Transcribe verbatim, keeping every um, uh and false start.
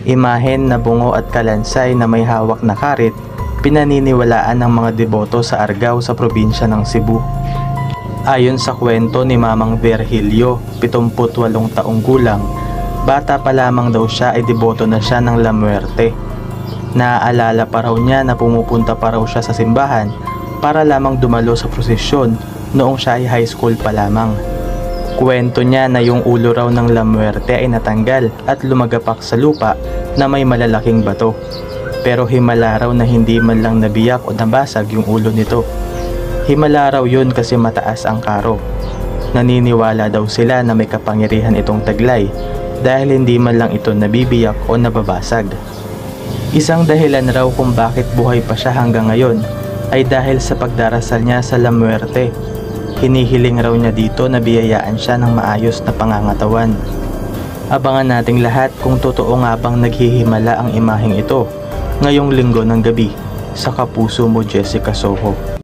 Imahen na bungo at kalansay na may hawak na karit, pinaniniwalaan ng mga deboto sa Argao sa probinsya ng Cebu. Ayon sa kwento ni Mamang Virgilio, pitungput walong taong gulang, bata pa lamang daw siya ay deboto na siya ng La Muerte. Naaalala pa raw niya na pumupunta pa raw siya sa simbahan para lamang dumalo sa prosesyon noong siya ay high school pa lamang. Kwento niya na yung ulo raw ng La Muerte ay natanggal at lumagapak sa lupa na may malalaking bato. Pero himala raw na hindi man lang nabiyak o nabasag yung ulo nito. Himala raw yun kasi mataas ang karo. Naniniwala daw sila na may kapangyarihan itong taglay dahil hindi man lang ito nabibiyak o nababasag. Isang dahilan raw kung bakit buhay pa siya hanggang ngayon ay dahil sa pagdarasal niya sa La Muerte. Hinihiling raw niya dito na biyayaan siya ng maayos na pangangatawan. Abangan nating lahat kung totoo nga bang naghihimala ang imaheng ito ngayong linggo ng gabi sa Kapuso mo, Jessica Soho.